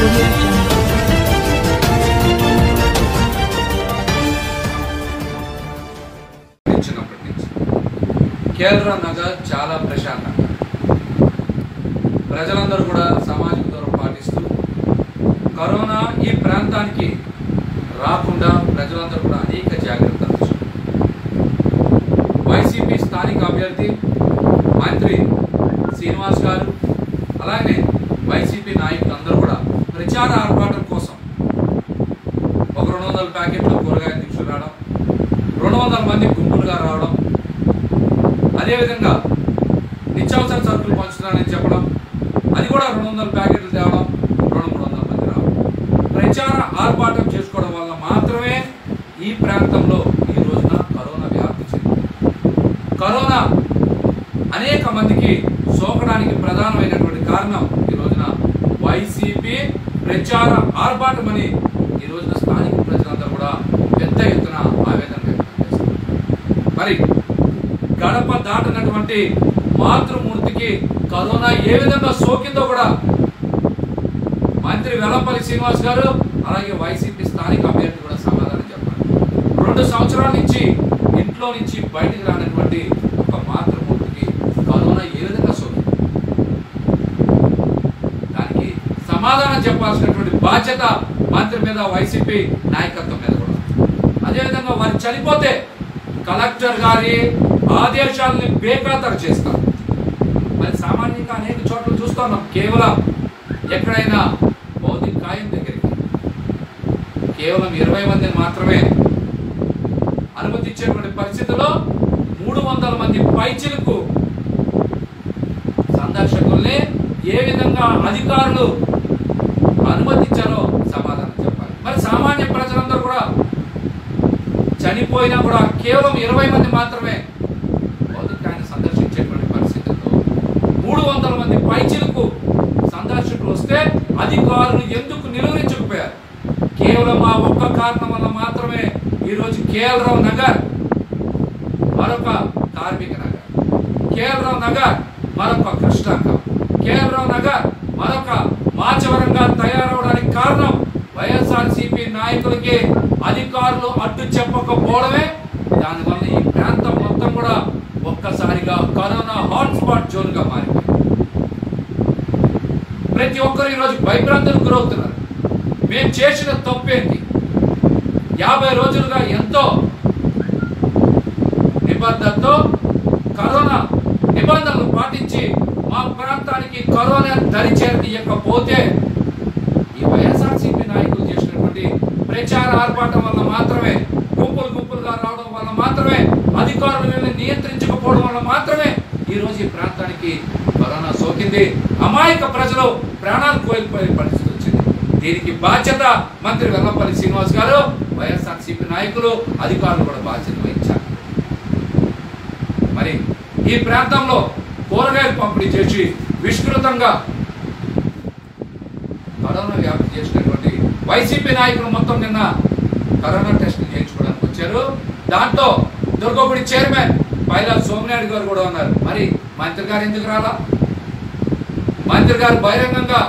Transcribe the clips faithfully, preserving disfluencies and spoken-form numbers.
audio jungle. KL Rao Nagar చాలా ప్రశాంతంగా ప్రజలందరూ కూడా సామాజిక దూరం పాటిస్తూ కరోనా ఈ ప్రాంతానికి రాకుండా ప్రజలందరూ కూడా అనేక జాగ్రత్తలు వైసీపీ స్థానిక అభ్యర్థి మంత్రి శ్రీనివాస్ గారు అలాగే వైసీపీ నాయకులు అందరూ కూడా ప్రచార ఆర్భాటం కోసం ఒక రెండు వందల ప్యాకెట్ల కూరగాయలు తీసుకురావడం, రెండు వందల మంది గుంపులుగా రావడం, అదేవిధంగా నిత్యావసర సరుకులు పంచుతానని చెప్పడం, అది కూడా రెండు వందల ప్యాకెట్లు తేవడం, రెండు మూడు వందల మంది రావడం, ప్రచార ఆర్భాటం చేసుకోవడం వల్ల మాత్రమే ఈ ప్రాంతంలో ఈ రోజున కరోనా వ్యాప్తి చెందింది. కరోనా అనేక మందికి సోకడానికి ప్రధానమైనటువంటి కారణం ఈ రోజున వైసీపీ ప్రచార ఆర్భాటం అని ఈ రోజున స్థానిక ప్రజలందరూ కూడా పెద్ద ఎత్తున ఆవేదన వ్యక్తం చేస్తున్నారు. మరి గడప దాటినటువంటి మాతృమూర్తికి కరోనా ఏ విధంగా సోకిందో కూడా మంత్రి వెల్లంపల్లి శ్రీనివాస్ గారు అలాగే వైసీపీ స్థానిక అభ్యర్థి కూడా సమాధానం చెప్పారు. రెండు సంవత్సరాల నుంచి ఇంట్లో నుంచి బయటికి రానటువంటి ఒక మాతృమూర్తికి కరోనా ఏ విధంగా సోకింది, దానికి సమాధానం చెప్పాల్సినటువంటి బాధ్యత మంత్రి మీద, వైసీపీ నాయకత్వం మీద కూడా. అదేవిధంగా వారు చనిపోతే కలెక్టర్ గారి ఆదేశాలని బేఖాతరు చేస్తారు. మరి సామాన్యంగా అనేక చోట్ల చూస్తున్నాం, కేవలం ఎక్కడైనా భౌతిక కాయం దగ్గరికి కేవలం ఇరవై మందిని మాత్రమే అనుమతి ఇచ్చేటువంటి పరిస్థితుల్లో మూడు వందల మంది పైచిలకు సందర్శకుల్ని ఏ విధంగా అధికారులు అనుమతించారో సమాధానం చెప్పాలి. మరి సామాన్య ప్రజలందరూ కూడా చనిపోయినా కూడా కేవలం ఇరవై మంది మాత్రమే భౌతికాన్ని సందర్శించేటువంటి పరిస్థితుల్లో మూడు వందల మంది పైచిలకు సందర్శకులు వస్తే అధికారులు ఎందుకు నిలువరించకపోయారు? కేవలం ఆ ఒక్క కారణం వల్ల మాత్రమే ఈరోజు కేఎల్ రావు నగర్ మరొక కార్మిక నగర్, కేఎల్ రావు నగర్ మరొక కృష్ణాంగం, కేఎల్ రావు నగర్ మరొక మాచవరంగా తయారవడానికి కారణం వైఎస్ఆర్సీపీ నాయకులకి అధికారులు అడ్డు చెప్పకపోవడమే. దానివల్ల ఈ ప్రాంతం మొత్తం కూడా ఒక్కసారిగా కరోనా హాట్స్పాట్ జోన్ గా మారింది. ప్రతి ఒక్కరు ఈరోజు భయభ్రాంతులకు గురవుతున్నారు. మేము చేసిన తప్పేంటి? యాభై రోజులుగా ఎంతో నిబద్ధతతో కరోనా నిబంధనలు పాటించి మా ప్రాంతానికి కరోనా దరిచేరదీయకపోతే ఈ వైఎస్ఆర్సీపీ నాయకులు చేసినటువంటి ప్రచార ఆర్భాటం వల్ల మాత్రమే, గుంపులు గుంపులుగా రావడం వల్ల మాత్రమే, అధికారులను నియంత్రించకపోవడం వల్ల మాత్రమే ఈ రోజు ఈ ప్రాంతానికి కరోనా సోకింది. అమాయక ప్రజలు ప్రాణాలు కోల్పోయే పరిస్థితి వచ్చింది. దీనికి బాధ్యత మంత్రి వెల్లంపల్లి శ్రీనివాస్ గారు, వైఎస్ఆర్సీపీ నాయకులు, అధికారులు కూడా బాధ్యత వహించారు. మరి ఈ ప్రాంతంలో కూరగాయలు పంపిణీ చేసి విస్తృతంగా కరోనా వ్యాప్తి చేసినటువంటి వైసీపీ నాయకులు మొత్తం నిన్న కరోనా టెస్ట్ చేయించుకోవడానికి వచ్చారు. దాంట్లో దుర్గగుడి చైర్మన్ పైలా సోమినాయుడు గారు కూడా ఉన్నారు. మరి మంత్రి గారు ఎందుకు రాలా? మంత్రి గారు బహిరంగంగా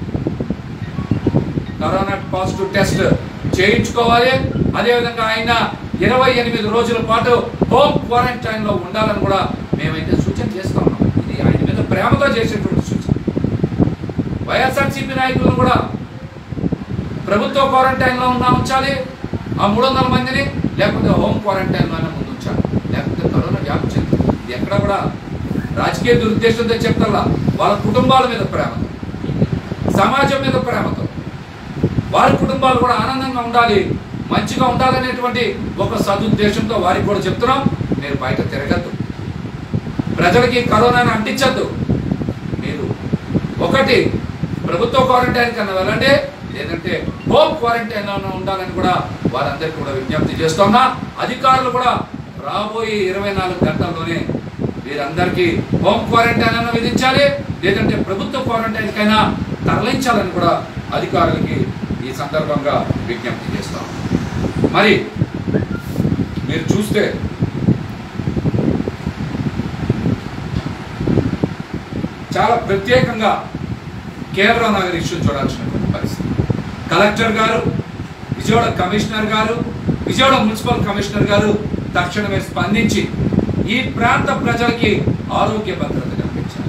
కరోనా పాజిటివ్ టెస్ట్ చేయించుకోవాలి. అదేవిధంగా ఆయన ఇరవై ఎనిమిది రోజుల పాటు హోమ్ క్వారంటైన్ లో ఉండాలని కూడా మేమైతే సూచన చేస్తా ఉన్నాం. ఇది ఆయన మీద ప్రేమతో చేసేటువంటి సూచన. వైఎస్ఆర్సీపీ నాయకులను కూడా ప్రభుత్వ క్వారంటైన్ లో ఉన్నా ఉంచాలి ఆ మూడు వందల మందిని, లేకపోతే హోమ్ క్వారంటైన్ లోనే ముందు ఉంచాలి. లేకపోతే కరోనా వ్యాప్తి చెందుతుంది. ఇది ఎక్కడ కూడా రాజకీయ దురుద్దేశంతో చెప్తారా, వాళ్ళ కుటుంబాల మీద ప్రేమతో, సమాజం మీద ప్రేమతో, వారి కుటుంబాలు కూడా ఆనందంగా ఉండాలి, మంచిగా ఉండాలనేటువంటి ఒక సదుద్దేశంతో వారికి కూడా చెప్తున్నాం. మీరు బయట తిరగద్దు, ప్రజలకి కరోనాను అంటించద్దు. మీరు ఒకటి ప్రభుత్వ క్వారంటైన్ కన్నా వెళ్ళండి, లేదంటే హోమ్ క్వారంటైన్ లో ఉండాలని కూడా వారందరికీ కూడా విజ్ఞప్తి చేస్తున్నా. అధికారులు కూడా రాబోయే ఇరవై నాలుగు గంటల్లోనే వీరందరికీ హోమ్ క్వారంటైన్ అయినా విధించాలి, లేదంటే ప్రభుత్వ క్వారంటైన్ కైనా తరలించాలని కూడా అధికారులకి ఈ సందర్భంగా విజ్ఞప్తి చేస్తాం. మరి మీరు చూస్తే చాలా ప్రత్యేకంగా కేఎల్ రావు నగర్ ఇష్యూ చూడాల్సినటువంటి పరిస్థితి. కలెక్టర్ గారు, విజయవాడ కమిషనర్ గారు, విజయవాడ మున్సిపల్ కమిషనర్ గారు తక్షణమే స్పందించి ఈ ప్రాంత ప్రజలకి ఆరోగ్య భద్రత కల్పించాలి.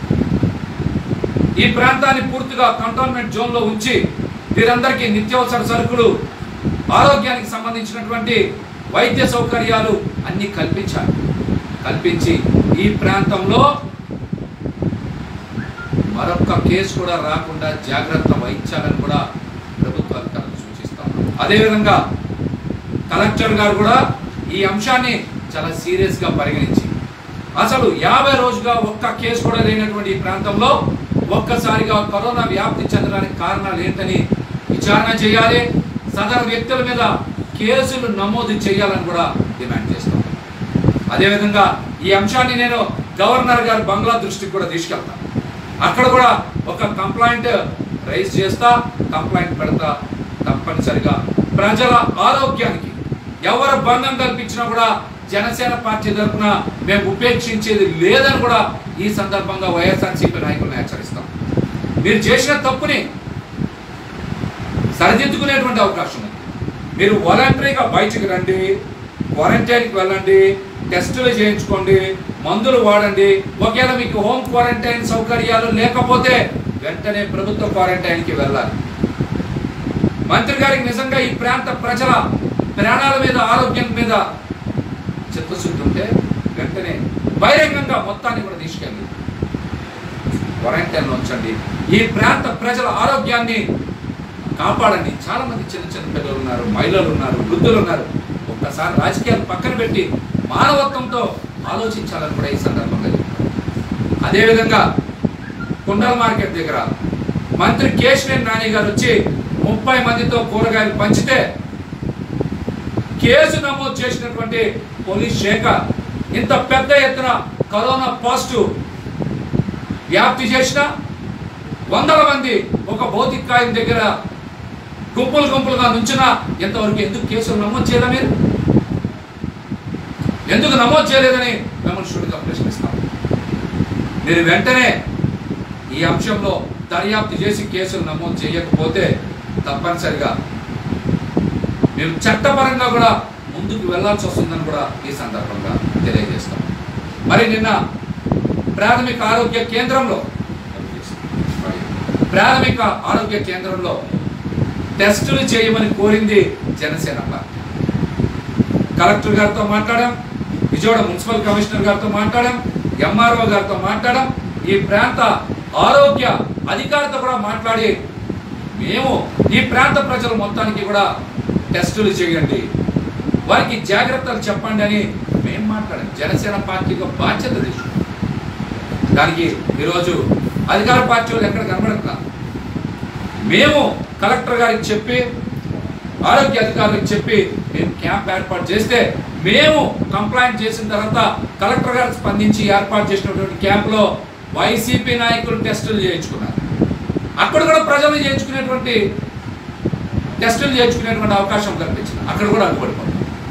ఈ ప్రాంతాన్ని పూర్తిగా కంటోన్మెంట్ జోన్ లో ఉంచి వీరందరికీ నిత్యావసర సరుకులు, ఆరోగ్యానికి సంబంధించినటువంటి వైద్య సౌకర్యాలు అన్ని కల్పించాలి. కల్పించి ఈ ప్రాంతంలో మరొక కేసు కూడా రాకుండా జాగ్రత్త వహించాలని కూడా ప్రభుత్వ అధికారులు సూచిస్తాం. అదేవిధంగా కలెక్టర్ గారు కూడా ఈ అంశాన్ని చాలా సీరియస్ గా పరిగణించి అసలు యాభై రోజుగా ఒక్క కేసు కూడా లేనటువంటి ఈ ప్రాంతంలో ఒక్కసారిగా కరోనా వ్యాప్తి చెందడానికి కారణాలు ఏంటని విచారణ చేయాలి. సదరు వ్యక్తుల మీద కేసులు నమోదు చేయాలని కూడా డిమాండ్ చేస్తాం. అదేవిధంగా ఈ అంశాన్ని నేను గవర్నర్ గారు బంగ్లా దృష్టికి కూడా తీసుకెళ్తాను. అక్కడ కూడా ఒక కంప్లైంట్ రైజ్ చేస్తా, కంప్లైంట్ పెడతా. తప్పనిసరిగా ప్రజల ఆరోగ్యానికి ఎవరు భంగం కల్పించినా కూడా జనసేన పార్టీ తరఫున మేము ఉపేక్షించేది లేదని కూడా ఈ సందర్భంగా వైఎస్ఆర్సీపీ నాయకులను హెచ్చరిస్తాం. మీరు చేసిన తప్పుని సరిదిద్దుకునేటువంటి అవకాశం ఉంది. మీరు వాలంటరీగా బయటికి రండి, క్వారంటైన్కి వెళ్ళండి, టెస్టులు చేయించుకోండి, మందులు వాడండి. ఒకవేళ మీకు హోమ్ క్వారంటైన్ సౌకర్యాలు లేకపోతే వెంటనే ప్రభుత్వ క్వారంటైన్కి వెళ్ళాలి. మంత్రి గారికి నిజంగా ఈ ప్రాంత ప్రజల ప్రాణాల మీద, ఆరోగ్యం మీద చిత్తశుద్ధి ఉంటే వెంటనే బహిరంగంగా మొత్తాన్ని కూడా తీసుకెళ్ళి క్వారంటైన్లో ఉంచండి. ఈ ప్రాంత ప్రజల ఆరోగ్యాన్ని కాపాడండి. చాలా మంది చిన్న చిన్న పిల్లలు ఉన్నారు, మహిళలు ఉన్నారు, వృద్ధులు ఉన్నారు. ఒక్కసారి రాజకీయాలు పక్కన పెట్టి మానవత్వంతో ఆలోచించాలని కూడా ఈ సందర్భంగా చెప్తారు. అదేవిధంగా కుండల మార్కెట్ దగ్గర మంత్రి కేశినేని నాని గారు వచ్చి ముప్పై మందితో కూరగాయలు పంచితే కేసు నమోదు చేసినటువంటి పోలీస్ శాఖ ఇంత పెద్ద ఎత్తున కరోనా పాజిటివ్ వ్యాప్తి చేసిన వందల మంది ఒక భౌతిక కాయం దగ్గర గుంపులు గుంపులుగా నుంచినా ఎంతవరకు ఎందుకు కేసులు నమోదు చేయలే? మీరు ఎందుకు నమోదు చేయలేదని మిమ్మల్ని షూట్గా ప్రశ్నిస్తాం. మీరు వెంటనే ఈ అంశంలో దర్యాప్తు చేసి కేసులు నమోదు చేయకపోతే తప్పనిసరిగా మేము చట్టపరంగా కూడా ముందుకు వెళ్లాల్సి వస్తుందని కూడా ఈ సందర్భంగా తెలియజేస్తాం. మరి నిన్న ప్రాథమిక ఆరోగ్య కేంద్రంలో ప్రాథమిక ఆరోగ్య కేంద్రంలో టెస్టులు చేయమని కోరింది జనసేన పార్టీ. కలెక్టర్ గారితో మాట్లాడాం, విజయవాడ మున్సిపల్ కమిషనర్ గారితో మాట్లాడాం, ఎంఆర్ఓ గారితో మాట్లాడాం, ఈ ప్రాంత ఆరోగ్య అధికారితో కూడా మాట్లాడి మేము ఈ ప్రాంత ప్రజలు మొత్తానికి కూడా టెస్టులు చేయండి, వారికి జాగ్రత్తలు చెప్పండి అని మేము మాట్లాడాం. జనసేన పార్టీకి బాధ్యత తీసుకున్నాం. దానికి ఈరోజు అధికార పార్టీ వాళ్ళు ఎక్కడ కనబడుతున్నారు. మేము కలెక్టర్ గారికి చెప్పి, ఆరోగ్య అధికారులకు చెప్పి మేము క్యాంప్ ఏర్పాటు చేస్తే మేము కంప్లైంట్ చేసిన తర్వాత కలెక్టర్ గారు స్పందించి ఏర్పాటు చేసినటువంటి క్యాంప్లో వైసీపీ నాయకులు టెస్టులు చేయించుకున్నారు. అక్కడ కూడా ప్రజలు చేయించుకునేటువంటి టెస్టులు చేయించుకునేటువంటి అవకాశం కల్పించింది. అక్కడ కూడా అడ్డుపడిపోతాం.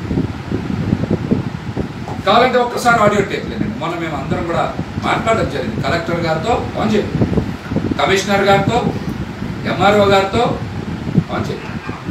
కావాలంటే ఒక్కసారి ఆడియో టేప్ లేదండి. మొన్న మేము అందరం కూడా మాట్లాడడం జరిగింది. కలెక్టర్ గారితో ఫోన్ చేయండి, కమిషనర్ గారితో, ఎంఆర్ఓ గారితో ఫోన్ చేయండి.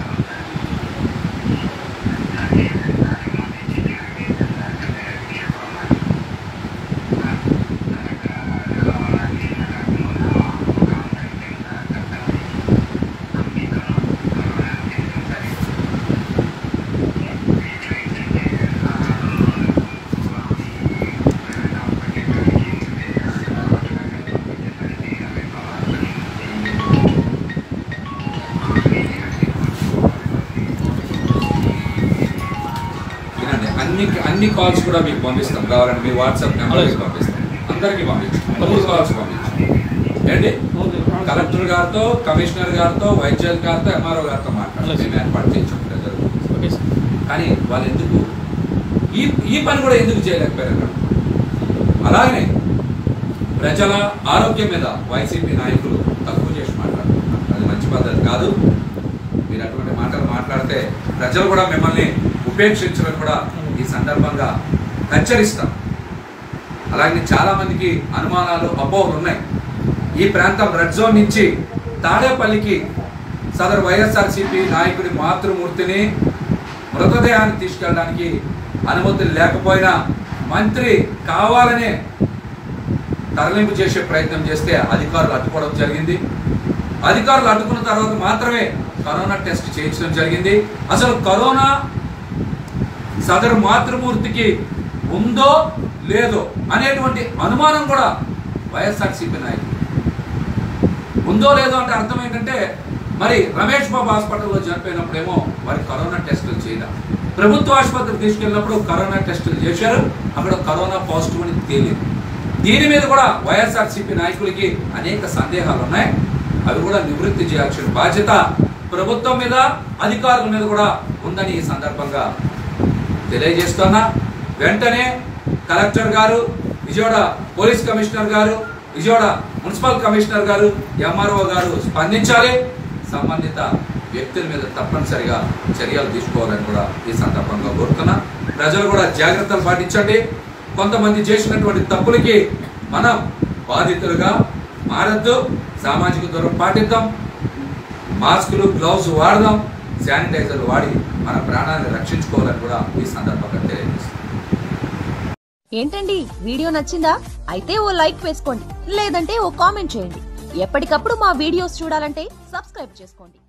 అన్ని అన్ని కాల్స్ కూడా మీకు పంపిస్తాం. కావాలంటే మీ వాట్సాప్ నెంబర్కి పంపిస్తాం. అందరికీ పంపించాం. మూడు కాల్స్ పంపించాం ఏంటి. కలెక్టర్ గారితో, కమిషనర్ గారితో, వైద్యాధికారితో, ఎంఆర్ఓ గారితో మాట్లాడాలి. మేము ఏర్పాటు చేయించాం ప్రజలు. కానీ వాళ్ళు ఎందుకు ఈ ఈ పని కూడా ఎందుకు చేయలేకపోయారు? అలాగనే ప్రజల ఆరోగ్యం మీద వైసీపీ నాయకులు తక్కువ చేసి మాట్లాడుతున్నారు. అది మంచి పద్ధతి కాదు. మీరు అటువంటి మాటలు మాట్లాడితే ప్రజలు కూడా మిమ్మల్ని ఉపేక్షించడం కూడా ఈ సందర్భంగా హెచ్చరిస్తాం. అలాగే చాలా మందికి అనుమానాలు, అపోహలు ఉన్నాయి. ఈ ప్రాంతం రెడ్ జోన్ నుంచి తాడేపల్లికి సదరు వైఎస్ఆర్సీపీ నాయకుడి మాతృమూర్తిని మృతదేహాన్ని తీసుకెళ్ళడానికి అనుమతులు లేకపోయినా మంత్రి కావాలనే తరలింపు చేసే ప్రయత్నం చేస్తే అధికారులు అడ్డుకోవడం జరిగింది. అధికారులు అడ్డుకున్న తర్వాత మాత్రమే కరోనా టెస్ట్ చేయించడం జరిగింది. అసలు కరోనా సదరు మాతృమూర్తికి ఉందో లేదో అనేటువంటి అనుమానం కూడా వైఎస్ఆర్సీపీ నాయకులు. ఉందో లేదో అంటే అర్థం ఏంటంటే మరి రమేష్ బాబు హాస్పిటల్లో చనిపోయినప్పుడేమో మరి కరోనా టెస్టులు చేయడం, ప్రభుత్వ ఆసుపత్రికి తీసుకెళ్ళినప్పుడు కరోనా టెస్టులు చేశారు, అక్కడ కరోనా పాజిటివ్ అని తేలింది. దీని మీద కూడా వైఎస్ఆర్సీపీ నాయకులకి అనేక సందేహాలు ఉన్నాయి. అవి కూడా నివృత్తి చేయాల్సిన బాధ్యత ప్రభుత్వం మీద, అధికారుల మీద కూడా ఉందని ఈ సందర్భంగా తెలియజేస్తున్నా. వెంటనే కలెక్టర్ గారు, విజయవాడ పోలీస్ కమిషనర్ గారు, విజయవాడ మున్సిపల్ కమిషనర్ గారు, ఎంఆర్ఓ గారు స్పందించాలి. సంబంధిత వ్యక్తుల మీద తప్పనిసరిగా చర్యలు తీసుకోవాలని కూడా ఈ సందర్భంగా కోరుతున్నా. ప్రజలు కూడా జాగ్రత్తలు పాటించండి. కొంతమంది చేసినటువంటి తప్పులకి మనం బాధితులుగా మారద్దు. సామాజిక దూరం పాటిద్దాం, మాస్కులు గ్లౌజ్ వాడదాం, శానిటైజర్లు వాడి మన ప్రాణాలను రక్షించుకోవాలని కూడా ఈ సందర్భంగా తెలియజేస్తాం. ఏంటండి వీడియో నచ్చిందా? అయితే ఓ లైక్ వేసుకోండి, లేదంటే ఓ కామెంట్ చేయండి. ఎప్పటికప్పుడు మా వీడియోస్ చూడాలంటే సబ్స్క్రైబ్ చేసుకోండి.